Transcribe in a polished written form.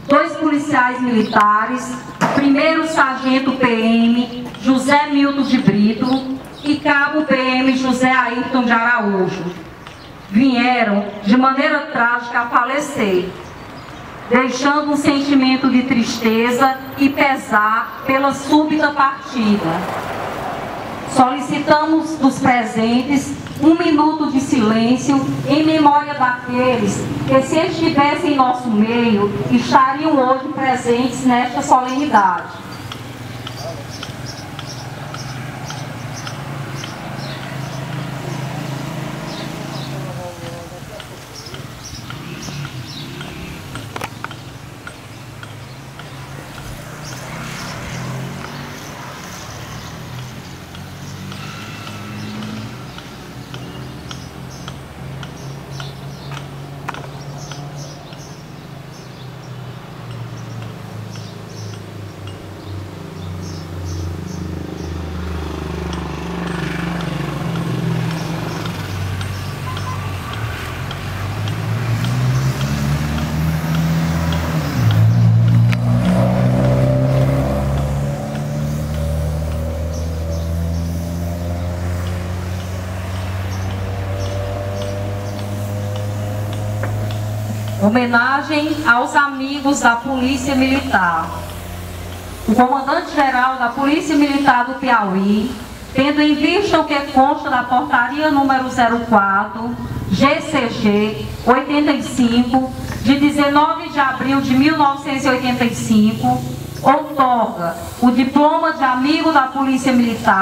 2 policiais militares, 1º Sargento PM José Milton de Brito e Cabo PM José Ayrton de Araújo, vieram de maneira trágica a falecer, deixando um sentimento de tristeza e pesar pela súbita partida. Solicitamos dos presentes 1 minuto de silêncio em memória daqueles que, se estivessem em nosso meio, estariam hoje presentes nesta solenidade. Homenagem aos amigos da Polícia Militar. O comandante-geral da Polícia Militar do Piauí, tendo em vista o que consta da portaria número 04, GCG 85, de 19 de abril de 1985, outorga o diploma de amigo da Polícia Militar